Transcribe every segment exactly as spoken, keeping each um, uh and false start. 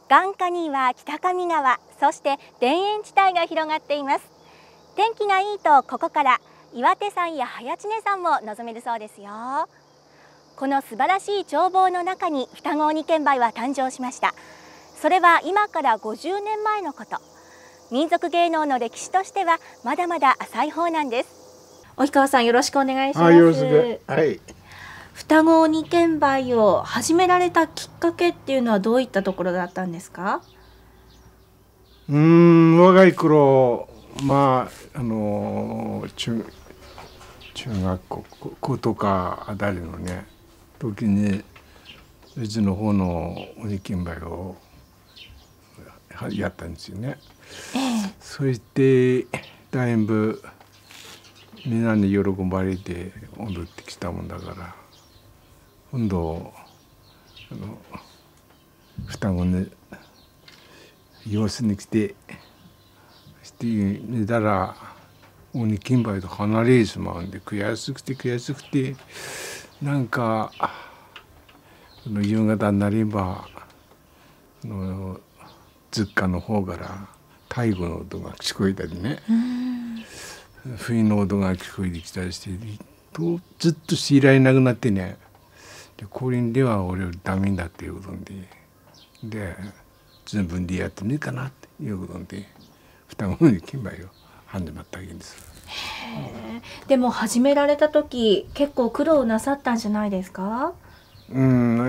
眼下には北上川、そして田園地帯が広がっています。天気がいいとここから岩手山や早知根山も望めるそうですよ。この素晴らしい眺望の中に双子鬼剣梅は誕生しました。それは今からごじゅうねんまえのこと。民族芸能の歴史としてはまだまだ浅い方なんです。及川さん、よろしくお願いします。 よろしく。はい。 双子鬼剣梅を始められたきっかけっていうのはどういったところだったんですか？ うーん、若い頃、まああの中中学校校とかあたりのね時にうちの方の鬼剣梅をやったんですよね。 ええ、 そしてだいぶみんなに喜ばれて踊ってきたもんだから、今度あの双子に様子に来てして見たら鬼剣梅と離れてしまうんで、悔しくて悔しくて、なんかあの夕方になればあの実家の方から太鼓の音が聞こえたりね、冬の音が聞こえてきたりしてとずっと強いられなくなってね、でこれでは俺よりダメだっていうことで、で自分でやってみるかなっていうことで双子の剣梅を始まったわけです。 へえ。でも始められた時結構苦労なさったんじゃないですか？ うん、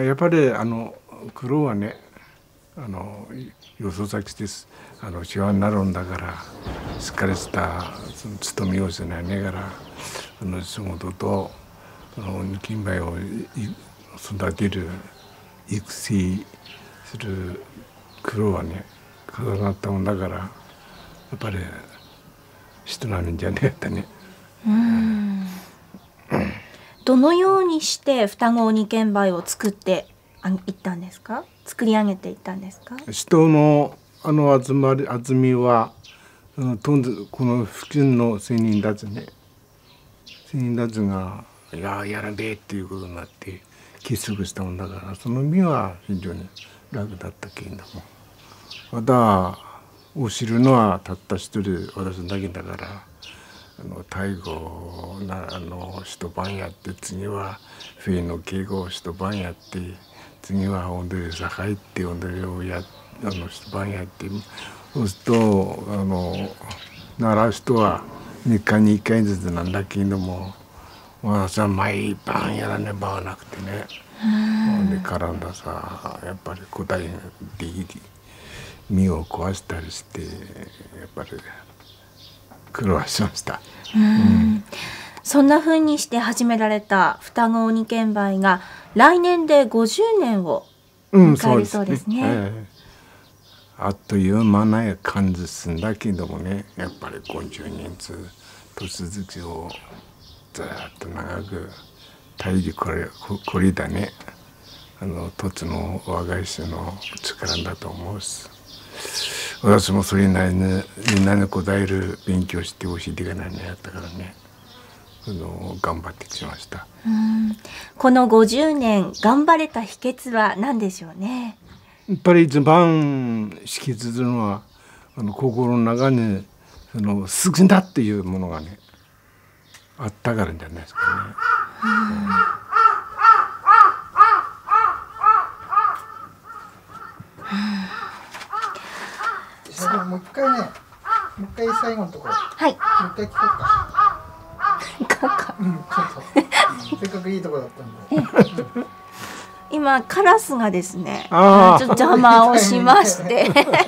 やっぱりあの苦労はね、あのよそ先ですあの世話になるんだから、しっかりしたその勤めをしないながらあの仕事とあの鬼剣梅を育てる育成する苦労はね重なったもんだから、やっぱり人並みじゃねえってね。 うーん。どのようにして双子鬼剣梅を作っていったんですか？作り上げていったんですか？ 人のあの集まり集みはあのとんずこの付近の仙人たちね、仙人たちがいややらべえっていうことになって結束したもんだから、その身は非常に楽だったけれども、また教えるのはたった一人私だけだから、あの太鼓なあの一晩やって、次は笛の稽古を一晩やって、次は踊り盛って踊りをやあの一晩やって、そうするとあの習う人はみっかにいっかいずつなんだけれども、私は毎晩やらねばなくてね、で絡んださやっぱり答えができて身を壊したりして、やっぱり苦労はしました。 うん、そんな風にして始められた双子鬼剣梅が来年でごじゅうねんを迎えるそうですね。うん、そうですね。 えー、あっという間な感じすんだけどもね、やっぱりごじゅうねんつ年月をずっと長く耐えてこれこれだね、あの土地の若い人の力だと思うし、私もそれなりにみんなに答える勉強して教えていかないのやったからね、あの頑張ってきました。 うん、このごじゅうねん頑張れた秘訣は何でしょうね。 やっぱり一番引きずるのはあの心の中にその好きだっていうものがねあったからじゃないですかね。 うん、もう一回ね、もう一回最後のところ、 はい、 もう一回聞こうか。 行こうか。 うん、そうそう。せっかくいいところだったんで。 今カラスがですね、ちょっと邪魔をしまして、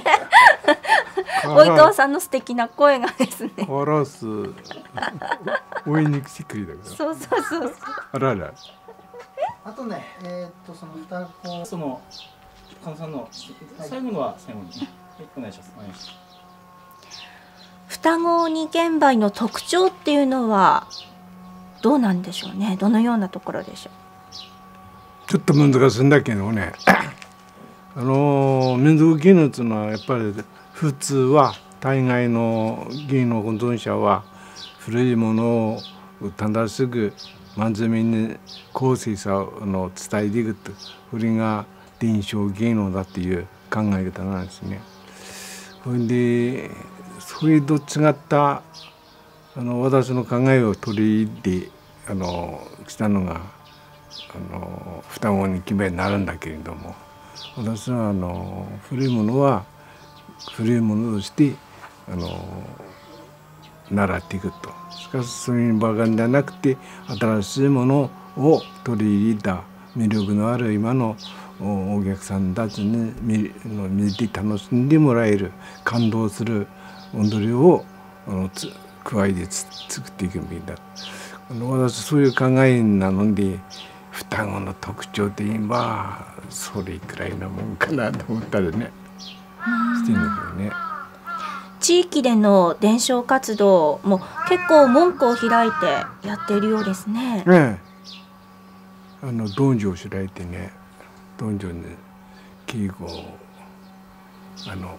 及川さんの素敵な声がですね。 カラス、追いに来てくれたから。 そうそうそうそう。 あらら。 あとね、えー、っとその双子その加納さんの最後のは最後に、はい、お願いします。お願いします。 双子鬼剣梅の特徴っていうのはどうなんでしょうね。どのようなところでしょう。 ちょっと難しいんだけどね、あの民族芸能っていうのはやっぱり普通は大概の芸能保存者は古いものを正しく真面目に公正さを伝えていくと、これが伝承芸能だっていう考え方なんですね。それでそれと違ったあの私の考えを取り入れてあの来たのがあの双子に決めになるんだけれども、私はあの古いものは古いものとしてあの習っていくと。しかしそういう場合じゃなくて新しいものを取り入れた魅力のある今のお客さんたちに見見て楽しんでもらえる感動する踊りをあのつ加えてつ作っていくべきだ。あの私そういう考えなので双子の特徴といえばそれくらいのもんかなと思ったりねしてるんですよね。 地域での伝承活動も結構門戸を開いてやっているようですね。 ええ、あの道場を開いてね、道場に稽古をあの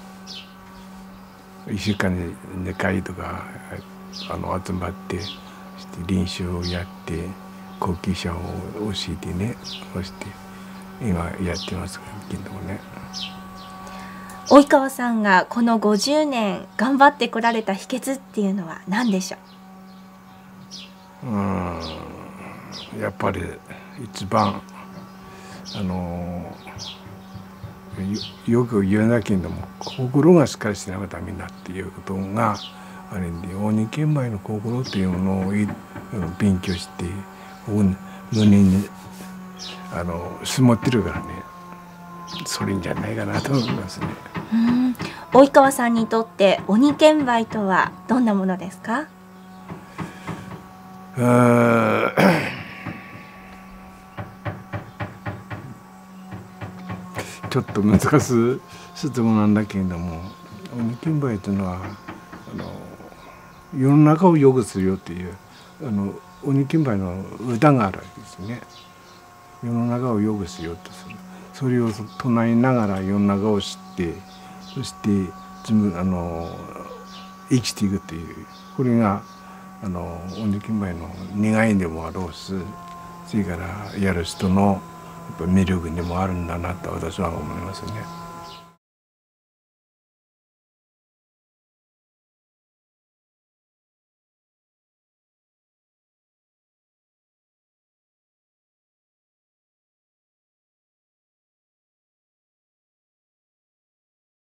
いっしゅうかんににかいとかあの集まってして練習をやって後継者を教えてね、そして今やってますけどもね。 及川さんがこのごじゅうねん頑張ってこられた秘訣っていうのは何でしょう？ うーん、やっぱり一番あのよく言えないけれども心がしっかりしなきゃダメだっていうことがあれで、鬼剣舞の心っていうものを勉強して胸にあのしもってるからね、それんじゃないかなと思いますね。 うん、及川さんにとって鬼剣舞とはどんなものですか？ うーんちょっと難しい質問なんだけれども、鬼剣舞というのはあの世の中を良くするよっていうあの鬼剣舞の歌があるわけですね。世の中を良くしようとする、それを唱えながら世の中を知って、そして自分あの生きていくという、これがあの鬼剣舞の願いでもあろうし、それからやる人のやっぱ魅力にもあるんだなと私は思いますね。